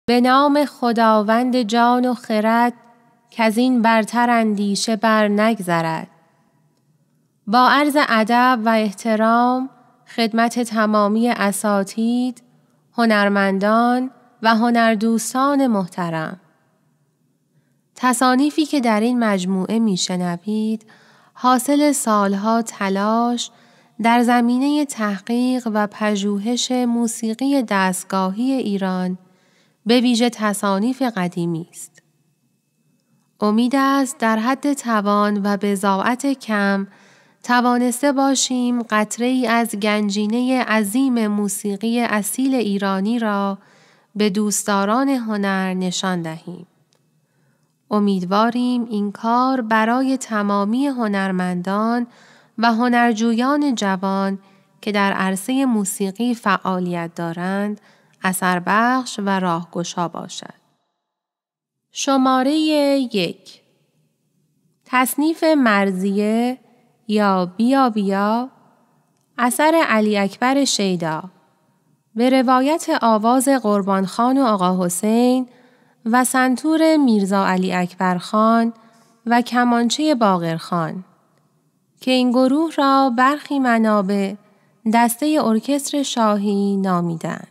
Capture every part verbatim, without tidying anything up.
به نام خداوند جان و خرد کز این برتر اندیشه بر نگذرد. با عرض ادب و احترام خدمت تمامی اساتید، هنرمندان و هنردوستان محترم. تصانیفی که در این مجموعه میشنوید حاصل سالها تلاش در زمینه تحقیق و پژوهش موسیقی دستگاهی ایران به ویژه تصانیف قدیمی است. امید است در حد توان و بضاعت کم توانسته باشیم قطره‌ای از گنجینه عظیم موسیقی اصیل ایرانی را به دوستداران هنر نشان دهیم. امیدواریم این کار برای تمامی هنرمندان و هنرجویان جوان که در عرصه موسیقی فعالیت دارند اثر بخش و راهگشا باشد. شماره یک، تصنیف مرضیه یا بیا بیا اثر علی اکبر شیدا به روایت آواز قربان خان و آقا حسین و سنتور میرزا علی اکبر خان و کمانچه باقر خان که این گروه را برخی منابع دسته ارکستر شاهی نامیدند.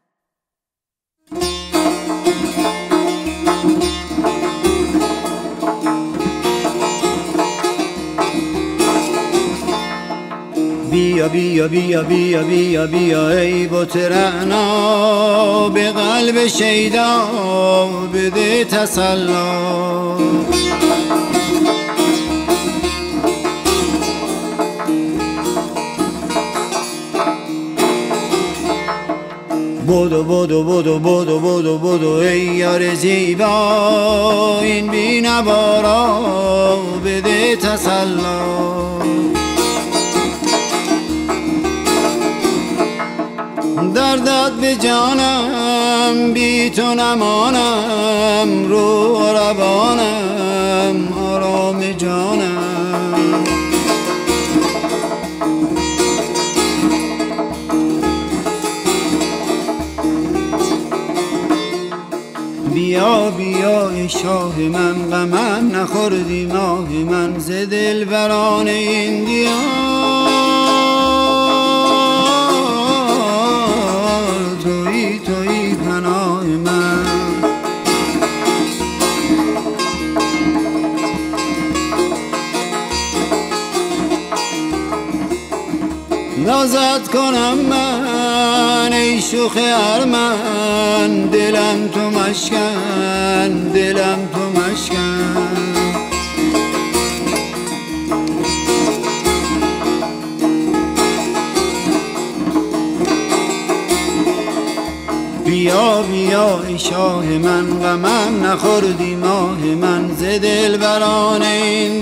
بیا بیا بیا بیا بیا بیا ای بت رعنا به قلب شیدا بده تسلا. بودو بودو بودو بودو بودو بودو ای یار زیبا این بی نوارا بده تسلا. دردت به جانم بی تو نمانم رو روانم آرام جانم. بیا بیا ای شاه من غمم نخوردی ماه من ز دلبران این دیار. تویی تویی پناه من نازت کنم من ای شوخ ارمن دلم تو مشکن دلم تو مشکن. بیا بیا ای شاه من غمم نخوردی ماه من ز دلبران این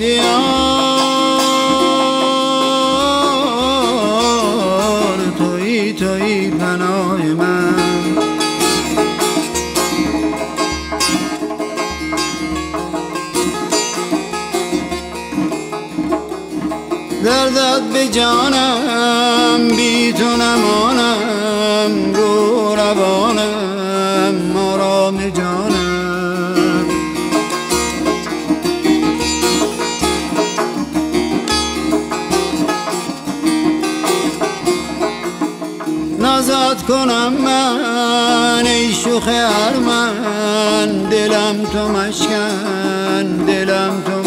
دیار. تویی تویی پناه من دردت به جانم بی تو نمانم رو روانم آرام جانم. نازت کنم من ای شوخ ارمن دلم تو مشکن دلم تو